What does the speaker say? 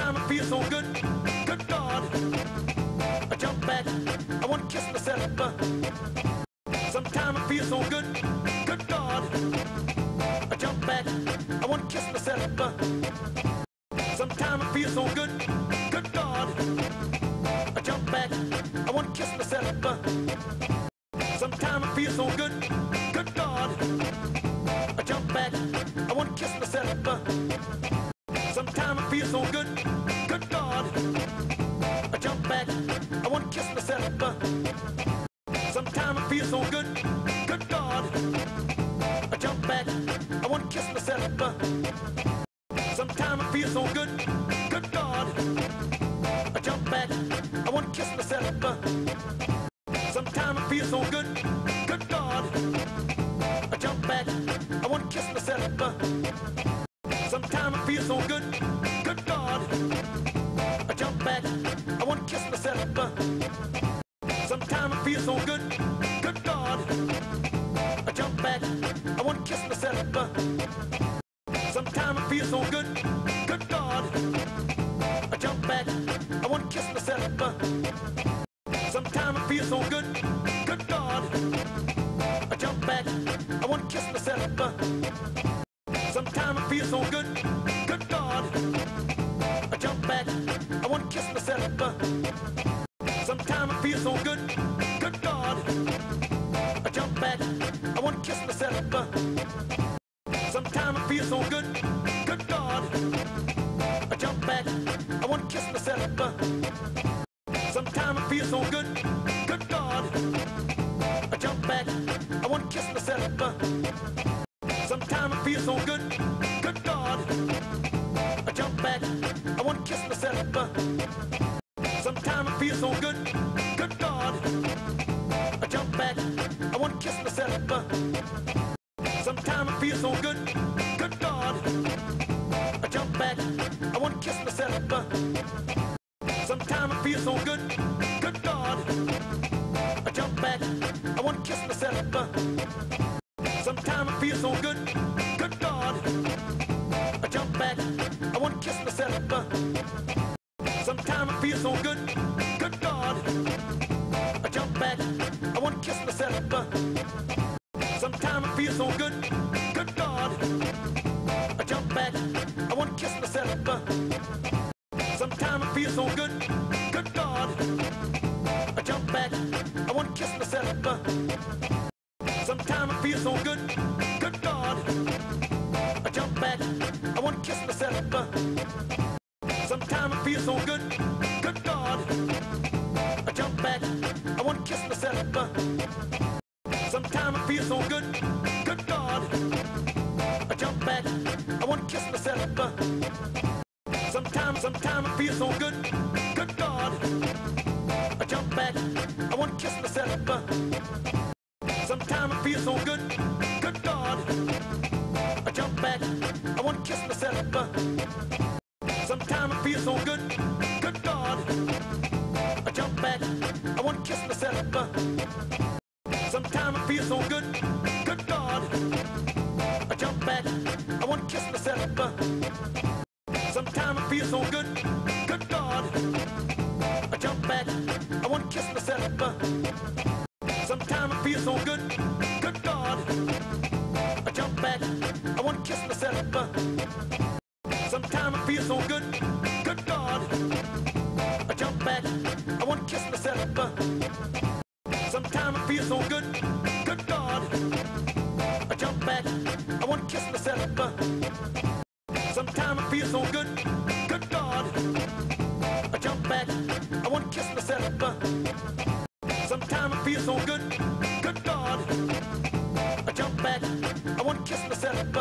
Sometimes I feel so good, good God. I jump back, I want to kiss myself. Sometimes I feel so good, good God. I jump back, I want to kiss myself. Sometimes I feel so good, good God. I jump back, I want to kiss myself. Sometimes I feel so good, good God. I jump back, I want to kiss myself. Sometimes I feel so good, good God. I jump back, I want to kiss myself. Sometimes I feel so good, good God. I jump back, I want to kiss myself. Sometimes I feel so good, good God. I jump back, I want to kiss myself. Sometimes I feel so good, good God. I jump back, I want to kiss myself. Sometimes I feel so good, good God. I jump back, I want to kiss myself. Sometimes I feel so good, good God. I jump back, I want to kiss myself. Sometimes I feel so good, good God. I jump back, I want to kiss myself. Sometimes I feel so good, good God. I jump back, I want to kiss myself. Sometimes I feel so good, good God. I jump back, I want to kiss myself. Sometimes I feel so good, good God. I jump back, I want to kiss myself. Sometimes I feel so good, good God. I jump back, I want to kiss myself. Sometimes I feel so good, good God. I jump back, I want to kiss myself. Sometimes I feel so good, good God. I jump back, I want to kiss myself. Sometimes I feel so good, good God. I jump back, I want to kiss myself. Sometimes I feel so good, good God. I jump back, I want to kiss myself. Sometimes I feel so good, good God. I jump back, I want to kiss myself. Sometimes I feel so good, good God. I jump back, I want to kiss myself. Sometimes I feel so good, good God. I jump back, I want to kiss myself. Sometimes I feel so good, good God. I jump back, I want to kiss myself. Sometimes I feel so good, good God. I jump back, I want to kiss myself. Sometimes I feel so good, good God. I jump back, I want to kiss myself. Sometimes I feel so good, good God. I jump back, I want to kiss myself. Sometimes I feel so good, good God. I jump back, I want to kiss myself. Sometimes I feel so good, good God. I jump back, I want to kiss myself. Sometimes I feel so good, good God. I jump back, I want to kiss myself. Sometimes I feel so good, good God. I jump back, I want to kiss myself. Sometimes I feel so good, good God. I jump back, I want to kiss myself. Sometimes I feel so good, good God. I jump back, I want to kiss myself. Sometimes I feel so good, good God. I jump back, I want to kiss myself. Sometimes I feel so good, good God. I jump back, I want to kiss myself. Sometimes I feel so good, good God. I jump back, I want to kiss myself. Sometimes I feel so good, good God. I jump back, I want to kiss myself. Sometimes I feel so good, good God. I jump back, I want to kiss myself.